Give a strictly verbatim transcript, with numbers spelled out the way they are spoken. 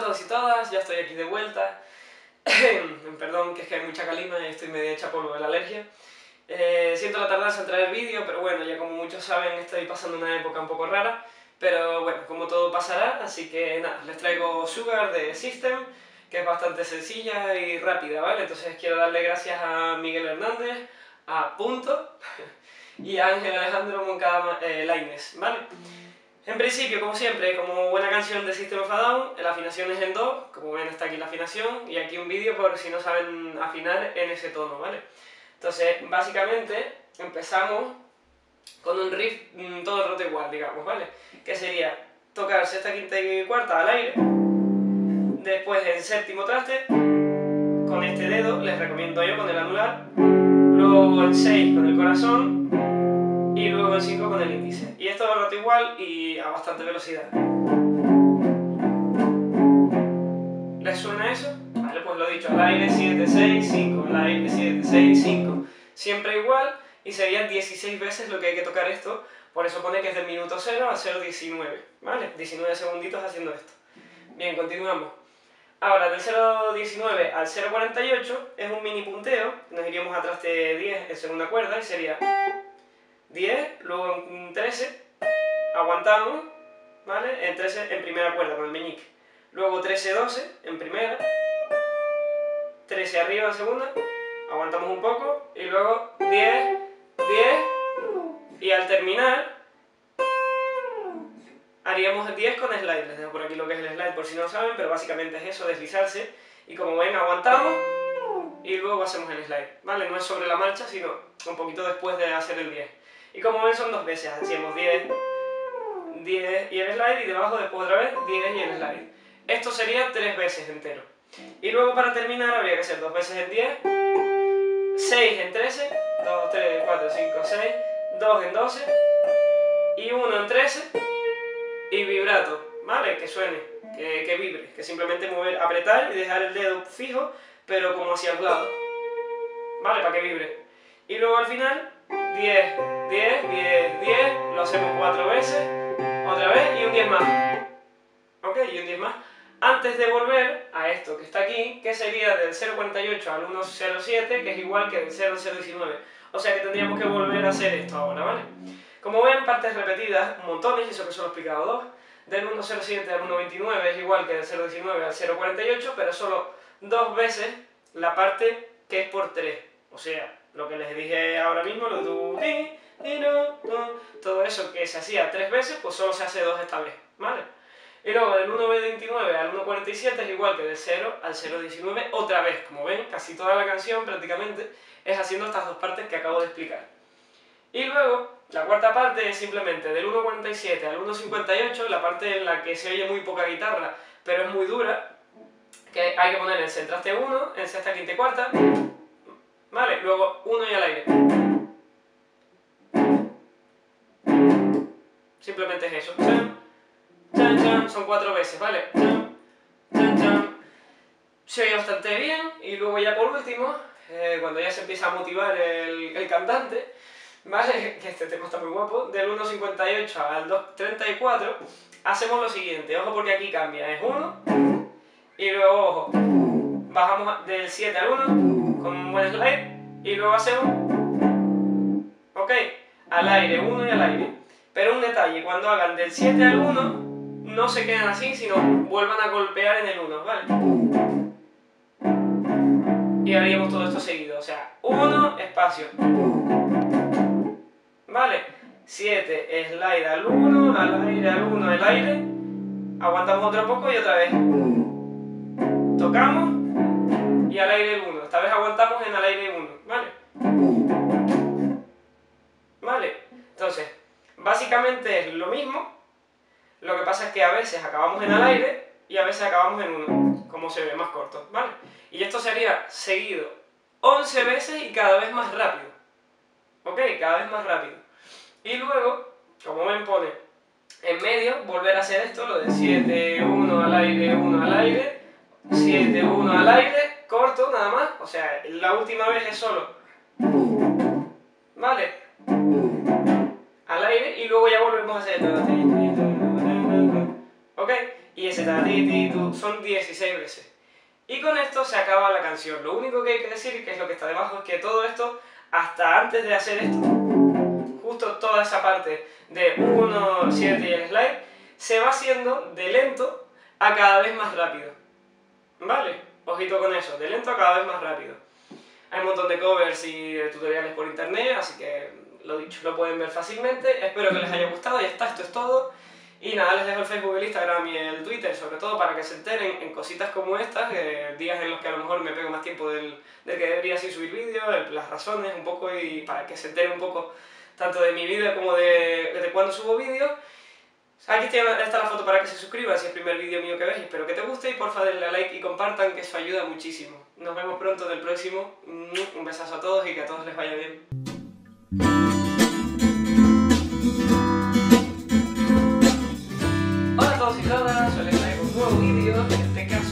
todos y todas, ya estoy aquí de vuelta. Perdón, que es que hay mucha calima y estoy medio hecha polvo de la alergia. Eh, siento la tardanza en traer vídeo, pero bueno, ya como muchos saben, estoy pasando una época un poco rara. Pero bueno, como todo pasará, así que nada, les traigo Sugar de System, que es bastante sencilla y rápida, ¿vale? Entonces quiero darle gracias a Miguel Hernández, a Punto y a Ángel Alejandro Moncada eh, Lainez, ¿vale? En principio, como siempre, como buena canción de System of a Down, la afinación es en Do, como ven está aquí la afinación, y aquí un vídeo por si no saben afinar en ese tono, ¿vale? Entonces, básicamente, empezamos con un riff mmm, todo el rato igual, digamos, ¿vale? Que sería tocar sexta, quinta y cuarta al aire, después en séptimo traste, con este dedo, les recomiendo yo con el anular, luego en seis con el corazón, y luego en cinco con el índice. Y esto todo el rato igual y a bastante velocidad. ¿Les suena eso? Vale, pues lo dicho, al aire siete, seis, cinco, al aire siete, seis, cinco. Siempre igual y serían dieciséis veces lo que hay que tocar esto, por eso pone que es del minuto cero al cero diecinueve, ¿vale? diecinueve segunditos haciendo esto. Bien, continuamos. Ahora, del cero diecinueve al cero cuarenta y ocho es un mini punteo, nos iríamos a traste diez en segunda cuerda y sería diez, luego en trece, aguantamos, ¿vale? En trece en primera cuerda con el meñique. Luego trece, doce en primera, trece arriba en segunda, aguantamos un poco, y luego diez, diez, y al terminar haríamos diez con slide. Les dejo por aquí lo que es el slide por si no lo saben, pero básicamente es eso, deslizarse, y como ven aguantamos, y luego hacemos el slide, ¿vale? No es sobre la marcha, sino un poquito después de hacer el diez. Y como ven son dos veces, hacemos diez, diez y el slide, y debajo después otra vez diez y el slide. Esto sería tres veces entero. Y luego para terminar habría que hacer dos veces en diez, seis en trece, dos, tres, cuatro, cinco, seis, dos en doce, y uno en trece, y vibrato, ¿vale? Que suene, que, que vibre, que simplemente mover, apretar y dejar el dedo fijo, pero como hacia el lado, ¿vale? Para que vibre. Y luego al final, diez, diez, diez, diez, lo hacemos cuatro veces, otra vez y un diez más. ¿Ok? Y un diez más. Antes de volver a esto que está aquí, que sería del cero cuarenta y ocho al uno cero siete, que es igual que del cero cero diecinueve. O sea que tendríamos que volver a hacer esto ahora, ¿vale? Como ven, partes repetidas, montones, y eso que solo he explicado dos. Del uno cero siete al uno veintinueve es igual que del cero diecinueve al cero cuarenta y ocho, pero solo dos veces la parte que es por tres. O sea, lo que les dije ahora mismo, lo de tu, ti, ti, no, no, todo eso que se hacía tres veces, pues solo se hace dos esta vez, ¿vale? Y luego del uno veintinueve al uno cuarenta y siete es igual que del cero al cero diecinueve otra vez. Como ven, casi toda la canción prácticamente es haciendo estas dos partes que acabo de explicar. Y luego, la cuarta parte es simplemente del uno cuarenta y siete al uno cincuenta y ocho, la parte en la que se oye muy poca guitarra, pero es muy dura, que hay que poner en traste uno, en sexta, quinta y cuarta, ¿vale? Luego uno y al aire. Simplemente es eso. Chan, chan, chan, son cuatro veces, ¿vale? Chan, chan, chan. Se oye bastante bien, y luego ya por último, eh, cuando ya se empieza a motivar el, el cantante, ¿vale? Que este tema está muy guapo, del uno cincuenta y ocho al dos treinta y cuatro, hacemos lo siguiente, ojo porque aquí cambia, es uno, y luego, ojo, bajamos del siete al uno, con un buen slide, y luego hacemos, ok, al aire, uno y al aire. Pero un detalle, cuando hagan del siete al uno, no se queden así, sino vuelvan a golpear en el uno, ¿vale? Y haríamos todo esto seguido, o sea, uno, espacio, ¿vale? siete, slide al uno, al aire, al uno, al aire, aguantamos otro poco y otra vez. Tocamos y al aire el uno, esta vez aguantamos en al aire uno, ¿vale? ¿Vale? Entonces, básicamente es lo mismo, lo que pasa es que a veces acabamos en al aire y a veces acabamos en uno, como se ve más corto, ¿vale? Y esto sería seguido once veces y cada vez más rápido, ¿ok? Cada vez más rápido. Y luego, como ven, pone en medio, volver a hacer esto, lo de siete, uno al aire, uno al aire, siete, uno al aire, corto nada más, o sea, la última vez es solo, ¿vale? Al aire, y luego ya volvemos a hacer, ¿ok? Y ese ese ta ti ti tu, son dieciséis veces. Y con esto se acaba la canción. Lo único que hay que decir, que es lo que está debajo, es que todo esto, hasta antes de hacer esto, justo toda esa parte de uno, siete y el slide, se va haciendo de lento a cada vez más rápido. ¿Vale? Ojito con eso, de lento a cada vez más rápido. Hay un montón de covers y de tutoriales por internet, así que lo dicho, lo pueden ver fácilmente. Espero que les haya gustado, ya está, esto es todo. Y nada, les dejo el Facebook, el Instagram y el Twitter, sobre todo para que se enteren en cositas como estas, eh, días en los que a lo mejor me pego más tiempo del, del que debería así subir vídeos, las razones un poco, y para que se enteren un poco tanto de mi vida como de, de cuando subo vídeos. Aquí está la foto para que se suscriban si es el primer vídeo mío que ves, espero que te guste y porfa denle a like y compartan, que eso ayuda muchísimo. Nos vemos pronto en el próximo, un besazo a todos y que a todos les vaya bien. Hola a todos y todas, soy Alex con un nuevo vídeo, en este caso